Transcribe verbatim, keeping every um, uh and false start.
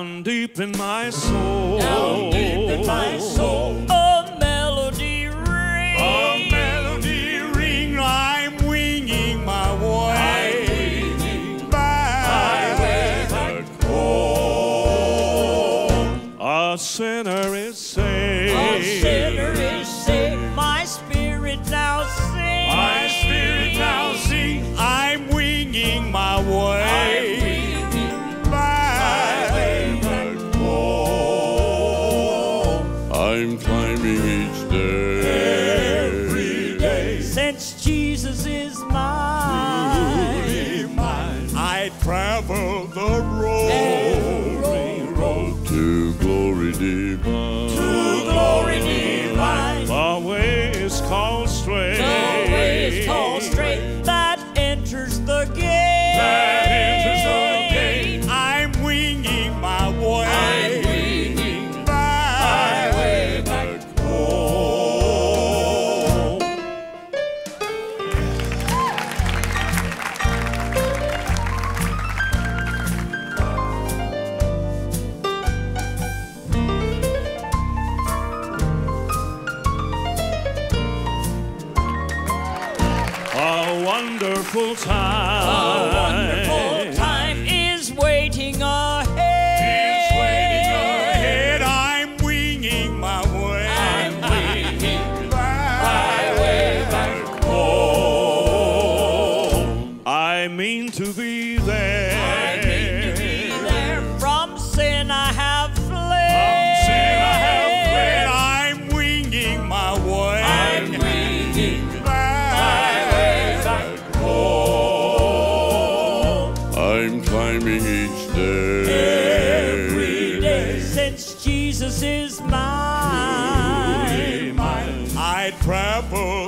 Down deep in my soul, down deep in my soul, a melody ring, a melody ring. I'm winging my way, I'm winging back, my way back home. A sinner is saved, A sinner is saved. My spirit now sings, my spirit now sings. I'm winging my way. I'm I'm climbing each day, every day, since Jesus is mine. mine. I travel the road, Every road to glory divine. to glory divine. The way is called straight, The way is called straight that enters the gate. that enters the gate. I'm winging my way. I'm winging my way back home. A wonderful time, A wonderful time is waiting ahead. is waiting ahead. I'm winging my way. I'm winging my way back home. I mean to be there. I mean to be there. From sin I have fled. From sin I have fled. I'm winging my way. I'm winging my way back home. I'm climbing each day, Every day, since Jesus is mine. I travel